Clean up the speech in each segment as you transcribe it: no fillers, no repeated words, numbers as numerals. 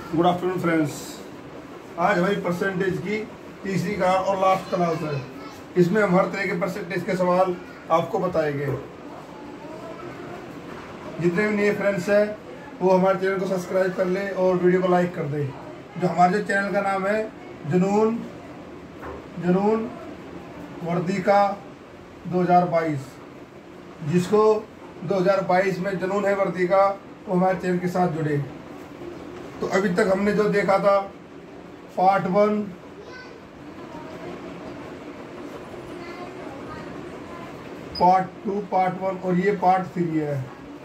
Good afternoon friends. आज हमारी percentage की तीसरी क्लास और लास्ट क्लास है। इसमें हम हर तरह के परसेंटेज के सवाल आपको बताएंगे। जितने भी नए फ्रेंड्स हैं वो हमारे चैनल को सब्सक्राइब कर ले और वीडियो को लाइक कर दे। जो हमारे जो चैनल का नाम है जुनून वर्दिका 2022, जिसको 2022 में जुनून है वर्दिका, वो हमारे चैनल के साथ जुड़े। तो अभी तक हमने जो देखा था पार्ट 1, पार्ट 2, पार्ट 1 और ये पार्ट 3 है।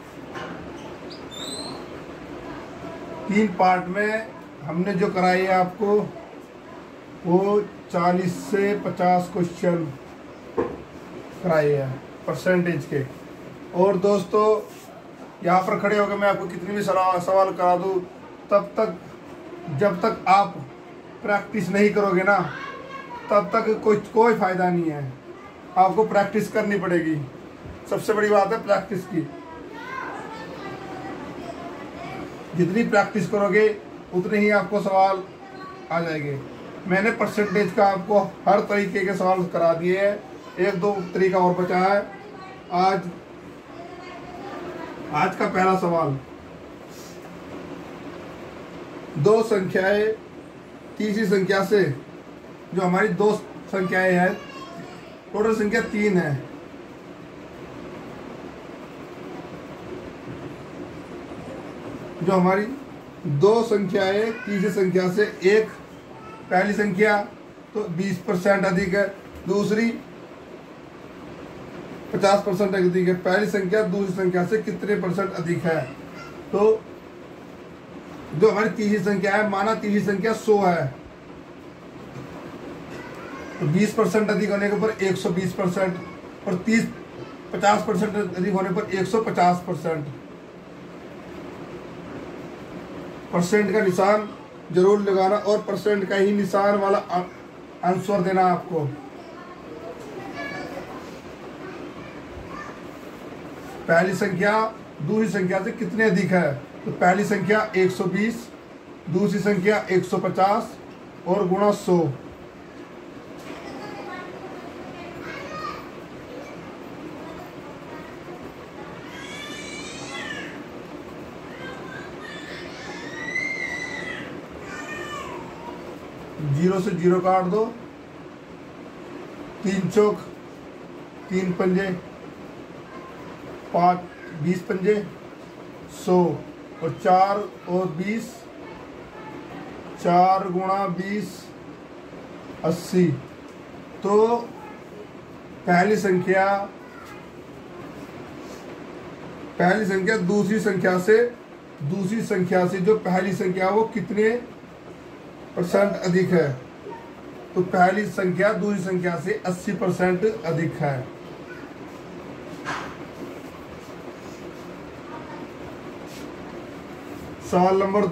3 पार्ट में हमने जो कराई है आपको वो 40 से 50 क्वेश्चन कराए हैं परसेंटेज के। और दोस्तों यहाँ पर खड़े होकर मैं आपको कितनी भी सवाल करा दूँ, तब तक जब तक आप प्रैक्टिस नहीं करोगे ना, तब तक कोई फ़ायदा नहीं है। आपको प्रैक्टिस करनी पड़ेगी। सबसे बड़ी बात है प्रैक्टिस की। जितनी प्रैक्टिस करोगे उतने ही आपको सवाल आ जाएंगे। मैंने परसेंटेज का आपको हर तरीके के सवाल करा दिए हैं। 1-2 तरीका और बचा है। आज का पहला सवाल, 2 संख्याएं तीसरी संख्या से, जो हमारी 2 संख्याएं हैं, टोटल संख्या 3 है। जो हमारी 2 संख्याएं तीसरी संख्या से, एक पहली संख्या तो 20% अधिक है, दूसरी 50% अधिक है। पहली संख्या दूसरी संख्या से कितने % अधिक है? तो जो हमारी तीसरी संख्या है, माना तीसरी संख्या 100 है, तो 20% अधिक होने के ऊपर 120% और 50% अधिक होने पर 150%। परसेंट का निशान जरूर लगाना और परसेंट का ही निशान वाला आंसर देना आपको। पहली संख्या दूसरी संख्या से कितने अधिक है? तो पहली संख्या 120, दूसरी संख्या 150 और गुणा 100। जीरो से जीरो काट दो, 3 चौक 3 पंजे, 5 20 पंजे 100 और 4 और 20, 4 गुणा 20 80। तो पहली संख्या दूसरी संख्या से जो पहली संख्या वो कितने % अधिक है? तो पहली संख्या दूसरी संख्या से 80% अधिक है। सवाल नंबर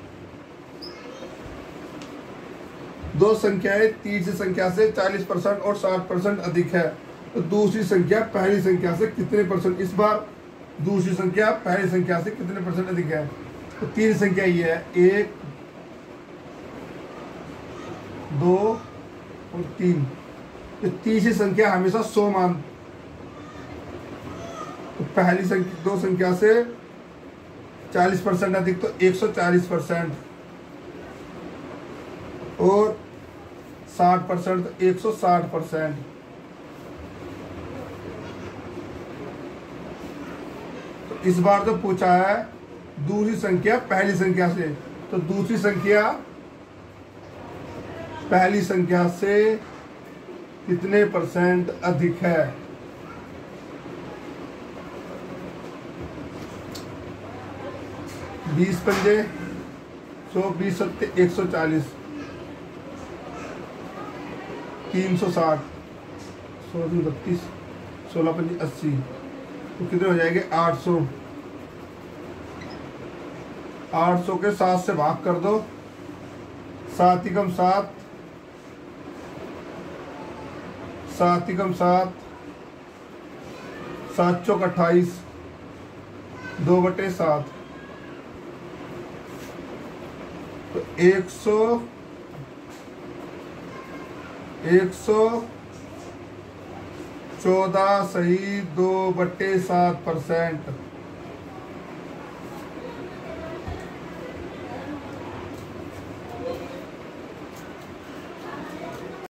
2 संख्याएं तीसरी संख्या से 40% और 60% अधिक है, तो दूसरी संख्या पहली संख्या से कितने %? इस बार दूसरी संख्या पहली संख्या से कितने % अधिक है? तो 3 संख्या ये है, 1 2 और 3। तो तीसरी संख्या हमेशा 100 मान, तो पहली संख्या 2 संख्या से 40% अधिक तो 140% और 60% तो 160%। तो इस बार जो पूछा है दूसरी संख्या पहली संख्या से, तो दूसरी संख्या पहली संख्या से कितने % अधिक है? बीस पंजे 100, 20 सत्ते 140, 360, 132, 16 पंजे 80। तो कितने हो जाएंगे? 800। 800 के 7 से भाग कर दो, 7 एकम 7, 7 एकम 7, 7 चौक 28, 2/7। तो 114 सही 2/7%।